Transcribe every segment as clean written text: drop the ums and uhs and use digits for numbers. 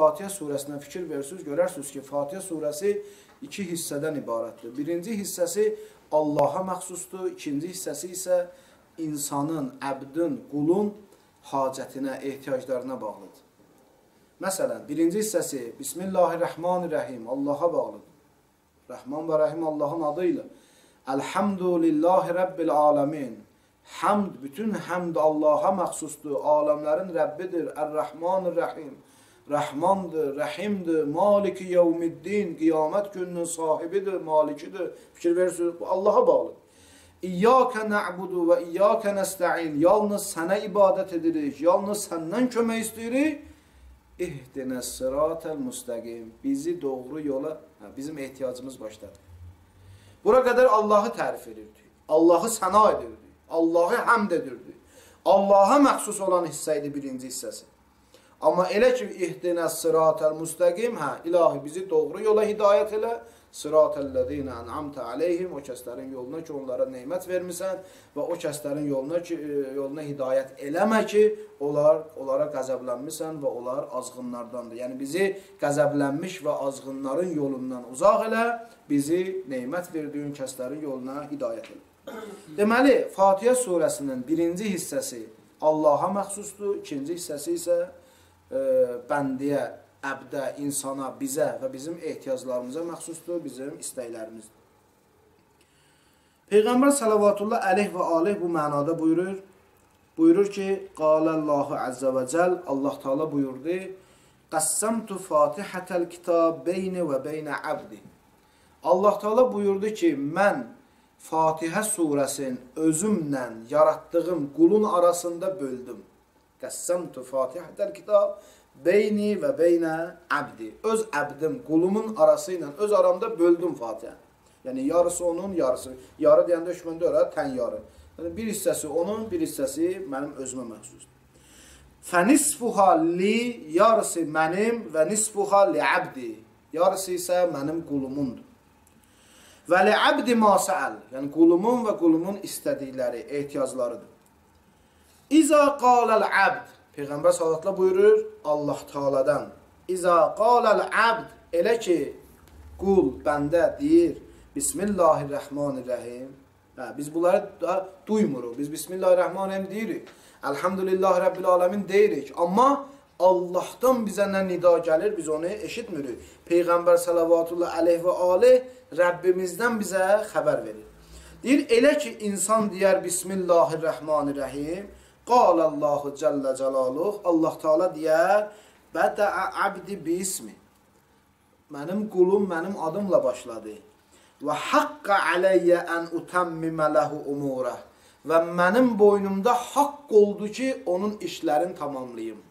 Fatihə surəsindən fikir verirsiniz, görərsiniz ki, Fatihə surəsi 2 hissədən ibarətdir. Birinci hissəsi Allaha məxsusdur, ikinci hissəsi isə insanın, əbdin, qulun hacətinə, ehtiyaclarına bağlıdır. Məsələn, birinci hissəsi Bismillahirrahmanirrahim, Allaha bağlıdır. Rəhman və Rəhim Allahın adıyla. Elhamdülillahi Rabbil aləmin. Həmd, bütün həmd Allaha məxsusdur, aləmlərin Rəbbidir, Ər-Rəhmanir-Rəhim. Rəhmandır, Rəhimdir, Maliki yevmiddin, qiyamət gününün sahibidir, malikidir. Fikir verirsiniz, bu Allaha bağlıdır. İyyəkə nə'budu və iyyəkə nəstə'in. Yalnız sənə ibadət edirik, yalnız səndən kömək istəyirik. İhdinəs sıratəl müstəqim. Bizi doğru yola, bizim ehtiyacımız başladı. Bura qədər Allahı tərif edirdik, Allahı səna edirdik, Allahı həmd edirdik. Allaha məxsus olan hissə idi birinci hissəsi. Amma elə ki, ihdinəs sıratəl müstəqim, ilahi bizi doğru yola hidayət elə, sıratəl-ləzīnə ən'amtə aleyhim, o kəslərin yoluna ki, onlara neymət vermirsən və o kəslərin yoluna hidayət eləmə ki, onlara qəzəblənmirsən və onlar azğınlardandır. Yəni, bizi qəzəblənmiş və azğınların yolundan uzaq elə, bizi neymət verdiyin kəslərin yoluna hidayət elə. Deməli, Fatihə surəsinin birinci hissəsi Allaha məxsusdur, ikinci hissəsi isə bəndiyə, əbdə, insana, bizə və bizim ehtiyaclarımıza məxsusdur, bizim istəklərimizdir. Peyğəmbər salavatullah əleyh və aleyh bu mənada buyurur. Buyurur ki, Qaləllahu əzzə və cəl, Allah Teala buyurdu, Qəssəmtu fatihətəl kitab beyni və beynə əbdi. Allah Teala buyurdu ki, mən Fatihə surəsinin özümlə yaratdığım qulun arasında böldüm. Qəssəmtu fatihətəl kitab beyni və beynə əbdi. Öz əbdim, qulumun arası ilə öz aramda böldüm Fatihə. Yəni, yarısı onun, yarısı. Yarı deyəndə hökməndə öyrə, tən yarı. Yəni, bir hissəsi onun, bir hissəsi mənim özümə məxsusdur. Fənisfuha li, yarısı mənim və nisfuha li əbdi. Yarısı isə mənim qulumundur. Və li əbdi ma səəl. Yəni, qulumun və qulumun istədikləri, ehtiyaclarıdır. İza qaləl əbd. Peyğəmbər sallallahu buyurur Allah Teala'dan. İza qaləl əbd. Elə ki, qul, bəndə deyir, Bismillahirrahmanirrahim. Biz bunları da duymuruq. Biz Bismillahirrahmanirrahim deyirik. Elhamdülillahi Rabbil aləmin deyirik. Amma Allahdan bizə nə nida gəlir, biz onu eşitmirik. Peyğəmbər salavatullah əleyh və aleyh Rəbbimizdən bizə xəbər verir. Deyir, elə ki, insan deyər Bismillahirrahmanirrahim. Qalallahu cəllə cəlaluh, Allah Teala deyər, Bədəə əbdi bismi. Mənim qulum mənim adımla başladı. Və haqqə aləyyə ən utəmmimə ləhu umurə. Və mənim boynumda haqq oldu ki, onun işlərini tamamlayım.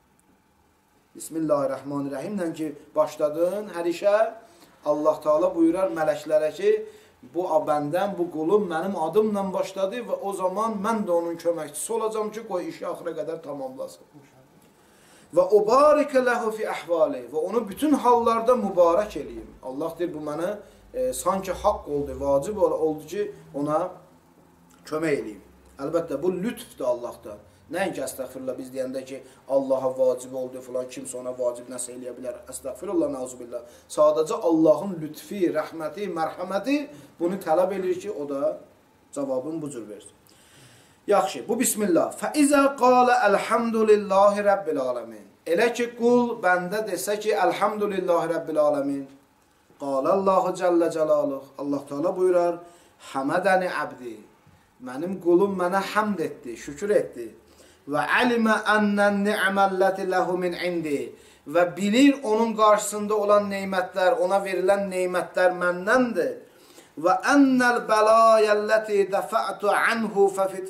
Bismillahirrahmanirrahimlə ki, başladın hər işə, Allah Teala buyurar mələklərə ki, bu bəndən, bu qulum mənim adımla başladı və o zaman mən də onun köməkçisi olacam ki, qoy işi axıra qədər tamamlasın. Və ubarikə ləhu fi əhvali və onu bütün hallarda mübarək eləyim. Allah deyir, bu mənə sanki haqq oldu, vacib oldu ki, ona kömək eləyim. Əlbəttə, bu lütfdir Allahdan. Nəinki əstəğfirullah biz deyəndə ki, Allaha vacib oldu, filan kimsə ona vacib nəsə eləyə bilər. Əstəğfirullah, nəuzubillah. Sadəcə Allahın lütfi, rəhməti, mərhəməti bunu tələb edir ki, o da cavabını bu cür versin. Yaxşı, bu bismillah. Fəizə qalə əlhamdülillahi Rabbil aləmin. Elə ki, qul bəndə desə ki, əlhamdülillahi Rabbil aləmin. Qalallahu cəllə cəlaluh. Allah Teala buyurar, həmədəni əbdi. Mənim qulum mənə həmd etdi, şükür etdi. Və əlimə ənnən ni'məlləti ləhu min indi. Və bilir onun qarşısında olan neymətlər, ona verilən neymətlər məndəndir. Və ənnəl bəlayəlləti dəfə'tu anhu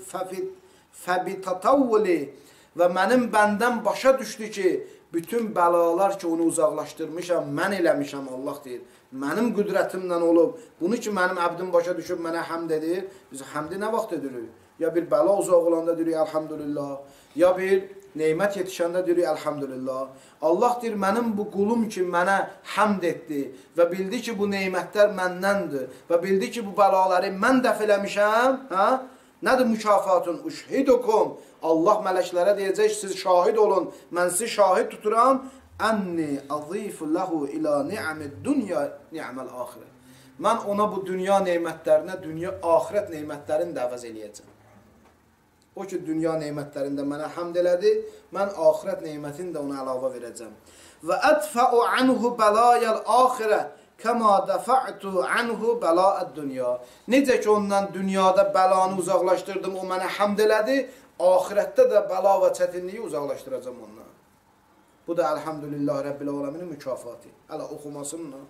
fəbitatavvuli. Və mənim bəndən başa düşdü ki, bütün bəlalar ki, onu uzaqlaşdırmışam, mən eləmişəm, Allah deyir. Mənim qüdrətimlə olub, bunu ki, mənim əbdim başa düşüb mənə həmd edir, biz həmdi nə vaxt edirik? Ya bir bəla uzaq olanda deyirik, əlhamdülillah. Ya bir neymət yetişəndə deyirik, əlhamdülillah. Allah deyir, mənim bu qulum ki, mənə həmd etdi və bildi ki, bu neymətlər məndəndir və bildi ki, bu bəlaları mən dəf eləmişəm, nədir mükafatın? Uşhidukum. Allah mələklərə deyəcək, siz şahid olun, mən sizi şahid tuturam. anni azifu lahu ila ni'amid dunya ni'mal axirə. Mən ona bu dünya nemətlərinə, axirət nemətlərini də əvəz eləyəcəm. O ki, dünya nemətlərində mənə həmd elədi, mən axirət nemətini də ona əlavə verəcəm. Və ədfəu anhu bəlayəl axirə kəma dəfə'tu anhu bəlaəd dünya. Necə ki, ondan dünyada bəlanı uzaqlaşdırdım, o mənə həmd elədi, axirətdə də bəla və çətinliyi uzaqlaşdıracam ondan. Bu da əlhamdülillah Rəbbil aləminin mükafatı. Hələ oxumasınla.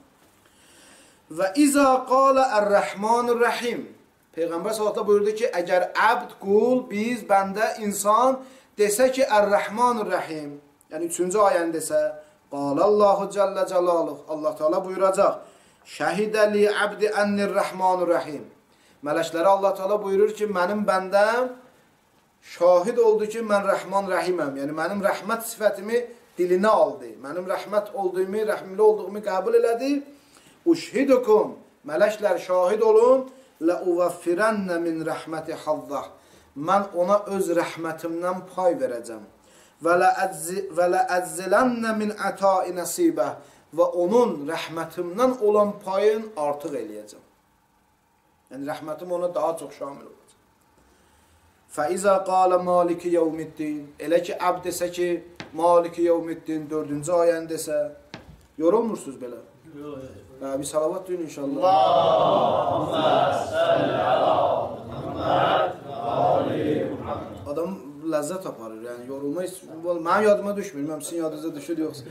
Və izə qalə ər-Rəhmanir-Rəhim. Peyğəmbər sallallahu buyurdu ki, əgər əbd, qul, biz, bəndə, insan desə ki, Ər-Rəhmanir-Rəhim, yəni 3-cü ayəni desə, qalallahu cəllə cəlaluh, Allah Teala buyuracaq, şəhidə li əbdi ennir-Rəhmanir-Rəhim. Mələklərə Allah Teala buyurur ki, mənim bəndəm şahid oldu ki, mən Rəhman Rəhiməm, yəni mənim rəhmət sifətimi dilinə aldı, mənim rəhmət olduğumu, rəhmli olduğumu qəbul elədi. Uşhidukum, mələklər şahid olun, لَأُغَفِّرَنَّ مِنْ رَحْمَةِ حَظَّهِ. Mən ona öz rəhmətimdən pay verəcəm. وَلَأَزِّلَنَّ مِنْ عَطَاءِ نَصِيبَهِ. Və onun rəhmətimdən olan payın artıq eləyəcəm. Yəni rəhmətim ona daha çox şamil olacaq. فَإِذَا قَالَ مَالِكِ يَوْمِ الدِّينِ. Elə ki, əbd desə ki, Maliki yevmiddin 4-cü ayəni desə, yorulmursunuz belə? Bir salavat deyin inşallah. Allahümme salli ala Muhammed və ali Muhammed. Adam ləzzət aparır, yəni yorulma istəyir. Mənim yadıma düşmür, mənim sizin yadınıza düşür yoxsa.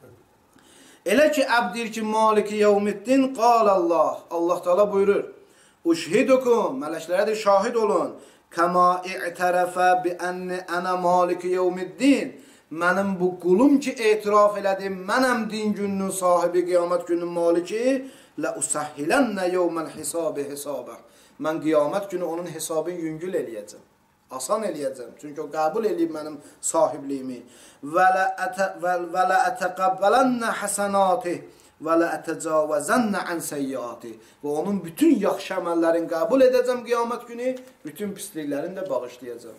Elə ki, əbd deyir ki, Maliki yevmiddin, qalallah. Allah Teala buyurur. Uşhidukum, mələklərədir, şahid olun. Kəma i'tərəfə bi ənni ənə Maliki yevmiddin. Mənim bu qulum ki, etiraf elədim, mənəm din gününün sahibi, qiyamət gününün maliki, لَأُسَحِّلَنَّ يَوْمَ الْحِسَابِ حِسَابَهِ. Mən qiyamət günü onun hesabını yüngül eləyəcəm, asan eləyəcəm. Çünki o qəbul eləyib mənim sahibliyimi. وَلَأَتَقَبَّلَنَّ حَسَنَاتِهِ وَلَأَتَجَاوَزَنَّ عَنْ سَيِّئَاتِهِ. Və onun bütün yaxşı əməllərini qəbul edəcəm qiyamət günü, bütün pisliklərini də bağışlayacam.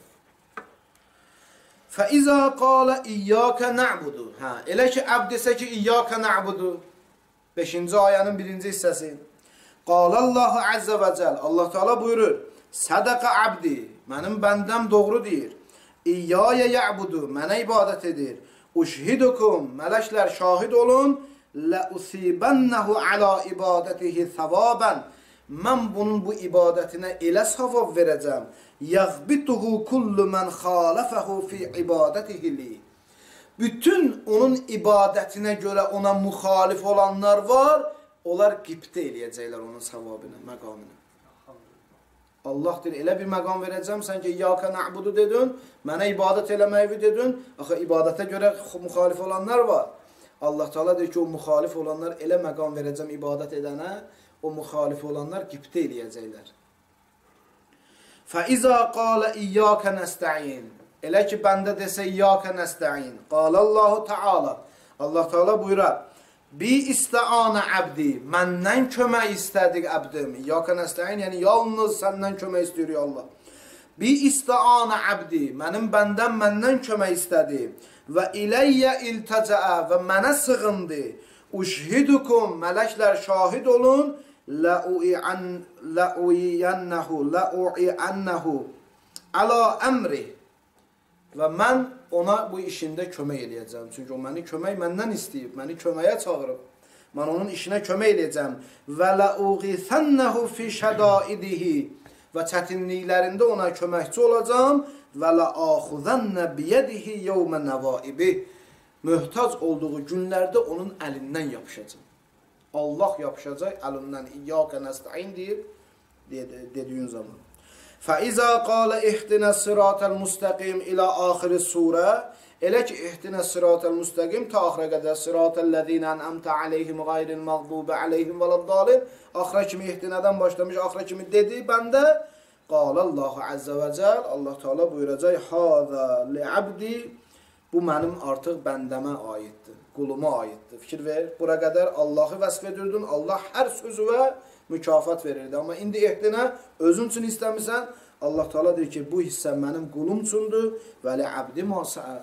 فَإِذَا قَالَ إِيَّاكَ نَعْبُدُ. Elə ki, əbd desə ki, İyyâkə nə'budu. 5-ci ayənin 1-ci hissəsi. Qalallahu əzzə və cəl. Allah Teala buyurur. Sədəqə əbdi. Mənim bəndəm doğru deyir. İyyâyə yə'budu. Mənə ibadət edir. Uşhidukum. Mələklər şahid olun. لَأُثِيبَنَّهُ عَلَى ibadətihi thəvabən. Mən bunun bu ibadətinə elə savab verəcəm. يَغْبِتُهُ كُلُّ مَنْ خَالَفَهُ فِي عِبَادَتِهِ لِي. Bütün onun ibadətinə görə ona müxalif olanlar var, onlar qibtə eləyəcəklər onun savabını, məqamını. Allah deyir, elə bir məqam verəcəm, sən ki, İyyâkə nə'budu dedin, mənə ibadət eləməyi dedin, axı ibadətə görə müxalif olanlar var. Allah Teala deyir ki, o müxalif olanlar elə məqam verəcəm ibadət edənə, o müxalif olanlar qibtə eləyəcəklər. فَإِذَا قَالَ إِيَّاكَ نَسْتَعِينَ. Elə ki, bəndə desə İyyâkə nəstə'in. Qalallahu Teala. Allah Teala buyurar. Bi istə'anə əbdi. Məndən kömək istədik əbdim. İyyâkə nəstə'in, yəni yalnız səndən kömək istəyir Allah. Bi istə'anə əbdi. Mənim bəndəm məndən kömək istədi. Və iləyyə iltəcəə. Və mənə sığındı. Uşhidukum. Mələklər şahid olun. Lə'u'iyyənəhu əla əmri. Və mən ona bu işində kömək eləyəcəm. Çünki o məndən istəyib, məni köməyə çağırıb. Mən onun işinə kömək eləyəcəm. Və lə'uğithənnəhu fi şədaidihi. Və çətinliklərində ona köməkçi olacam. Və lə'axudənnə biyədihi yevmə nəvaibi. Möhtac olduğu günlərdə onun əlindən yapışacaq. Allah yapışacaq əlindən. İyyâkə nəstə'in deyib, dediyin zaman. فَإِذَا قَالَ اِحْتِنَا الصِّرَاطَ الْمُسْتَقِيمِ إِلَى آخِرِ السُّورَةِ. Elə ki, اِحْتِنَا الصِّرَاطَ الْمُسْتَقِيمِ ta axıra qədər صِرَاطَ الَّذِينَ أَنْعَمْتَ عَلَيْهِمْ غَيْرِ الْمَغْضُوبِ عَلَيْهِمْ وَلَا الضَّالِينَ. Axıra kimi ihtinədən başlamış, axıra kimi dedi bəndə. Qalallahu əzzə və cəl. Allah Teala buyuracaq. Hâzə li'abdi. Bu mənim artıq bəndəmə aiddir, quluma aiddir. Fikir ver, bura qədər Allahı vəsf edirdin, Allah hər sözüvə mükafat verirdi. Amma indi ehdinə özün üçün istəmirsən, Allah Teala deyir ki, bu hissə mənim qulum üçündür və li'abdi masəə.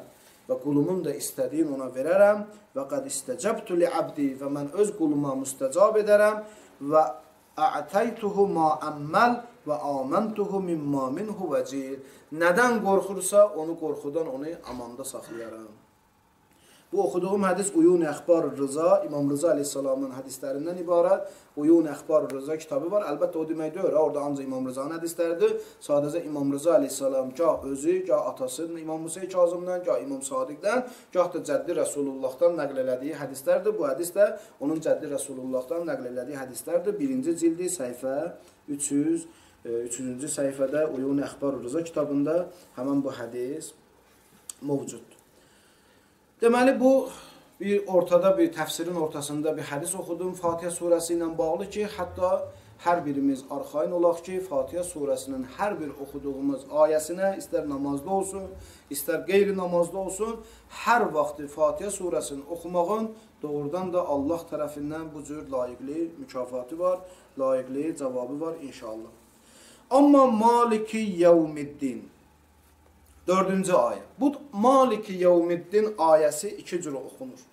və qulumun da istədiyini ona verərəm və qad istəcəbtu li abdi və mən öz quluma müstəcab edərəm və a'taytuhu ma ammal və amantuhu mimma minhu vəcir. Nədən qorxursa onu qorxudan onu amanda saxlayaram. Bu oxuduğum hədis Uyun Əxbar-ı Rıza, İmam Rıza Aleyhisselamın hədislərindən ibarət. Uyun Əxbar-ı Rıza kitabı var. Əlbəttə o demək deyil, orada ancaq İmam Rızanın hədisləridir. Sadəcə İmam Rıza Aleyhisselam gah özü, gah atası İmam Musa Kazımdan, gah İmam Sadiqdən, gah da Cəddi Rəsulullahdan nəql elədiyi hədislərdir. Bu hədis də onun Cəddi Rəsulullahdan nəql elədiyi hədislərdir. 1-ci cildi səhifə 300-cü səhifədə Uyun Əxbar-ı Rıza kitabında həmən bu hədis mövcuddur. Deməli, bu ortada bir təfsirin ortasında bir hədis oxudum Fatihə surəsi ilə bağlı ki, hətta hər birimiz arxain olaq ki, Fatihə surəsinin hər bir oxuduğumuz ayəsinə, istər namazda olsun, istər qeyri-namazda olsun, hər vaxtı Fatihə surəsini oxumağın doğrudan da Allah tərəfindən bu cür layiqli mükafatı var, layiqli cavabı var inşallah. Amma Maliki Yevmiddin 4-cü ayə. Bu Maliki Yevmiddin ayəsi iki cür oxunur.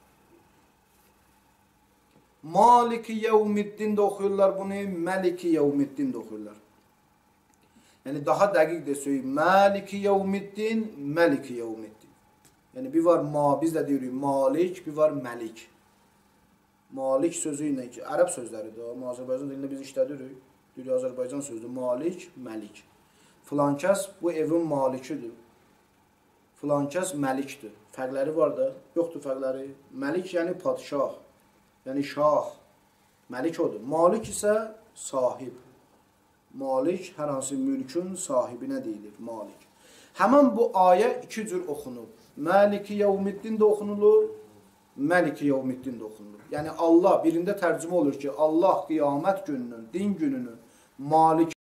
Maliki Yevmiddin də oxuyurlar bunu, Məliki Yevmiddin də oxuyurlar. Yəni daha dəqiq də söyləyim, Maliki Yevmiddin, Məliki Yevmiddin. Yəni bir var biz də deyirik Malik, bir var Məlik. Malik sözü ilə ki, ərəb sözləridir. Azərbaycan dilində biz işlədirik. Deyirik Azərbaycan sözüdür. Malik, Məlik. Filan kəs bu evin malikidir. Filan kəs məlikdir. Fərqləri var da? Yoxdur fərqləri. Məlik yəni padşah, yəni şah. Məlik odur. Malik isə sahib. Malik hər hansı mülkün sahibinə deyilir. Malik. Həmən bu ayə iki cür oxunur. Maliki Yevmiddin də oxunulur, Məliki Yevmiddin də oxunulur. Yəni Allah birində tərcümə olur ki, Allah qiyamət gününün, din gününün Malik